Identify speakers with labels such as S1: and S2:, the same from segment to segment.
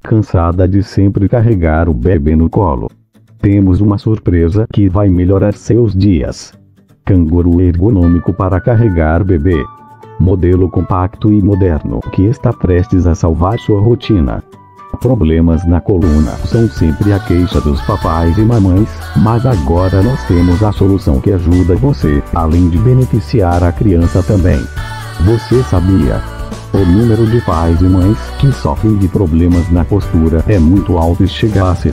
S1: Cansada de sempre carregar o bebê no colo? Temos uma surpresa que vai melhorar seus dias. Canguru ergonômico para carregar bebê. Modelo compacto e moderno que está prestes a salvar sua rotina. Problemas na coluna são sempre a queixa dos papais e mamães, mas agora nós temos a solução que ajuda você, além de beneficiar a criança também. Você sabia? O número de pais e mães que sofrem de problemas na postura é muito alto e chega a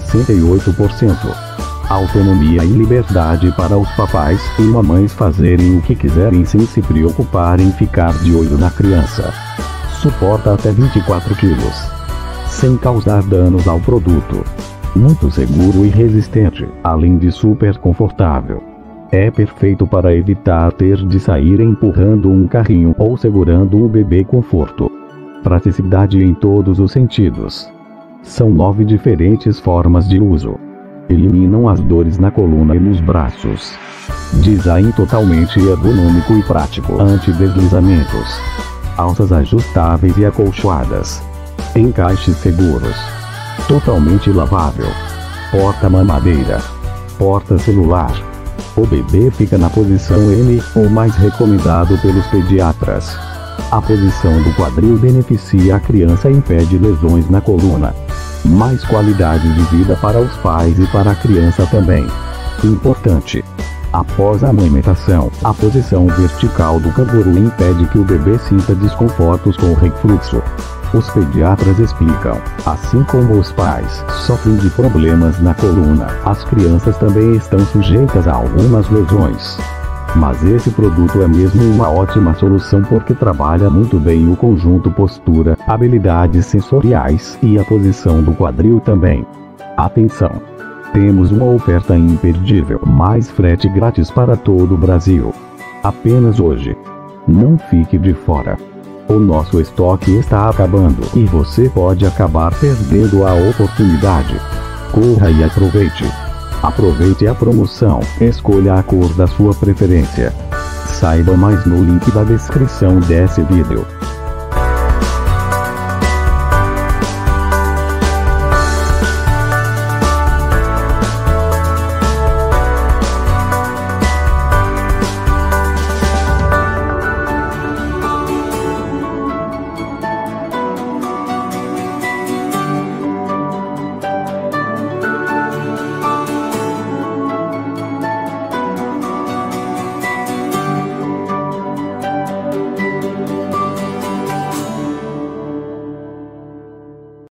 S1: 68%. Autonomia e liberdade para os papais e mamães fazerem o que quiserem sem se preocupar em ficar de olho na criança. Suporta até 24 quilos. Sem causar danos ao produto. Muito seguro e resistente, além de super confortável. É perfeito para evitar ter de sair empurrando um carrinho ou segurando o bebê conforto. Praticidade em todos os sentidos. São 9 diferentes formas de uso. Eliminam as dores na coluna e nos braços. Design totalmente ergonômico e prático. Anti-deslizamentos. Alças ajustáveis e acolchoadas. Encaixes seguros. Totalmente lavável. Porta-mamadeira. Porta-celular. O bebê fica na posição M, o mais recomendado pelos pediatras. A posição do quadril beneficia a criança e impede lesões na coluna. Mais qualidade de vida para os pais e para a criança também. Importante. Após a amamentação, a posição vertical do canguru impede que o bebê sinta desconfortos com o refluxo. Os pediatras explicam, assim como os pais sofrem de problemas na coluna, as crianças também estão sujeitas a algumas lesões. Mas esse produto é mesmo uma ótima solução porque trabalha muito bem o conjunto postura, habilidades sensoriais e a posição do quadril também. Atenção! Temos uma oferta imperdível, mais frete grátis para todo o Brasil. Apenas hoje. Não fique de fora. O nosso estoque está acabando e você pode acabar perdendo a oportunidade. Corra e aproveite. Aproveite a promoção, escolha a cor da sua preferência. Saiba mais no link da descrição desse vídeo.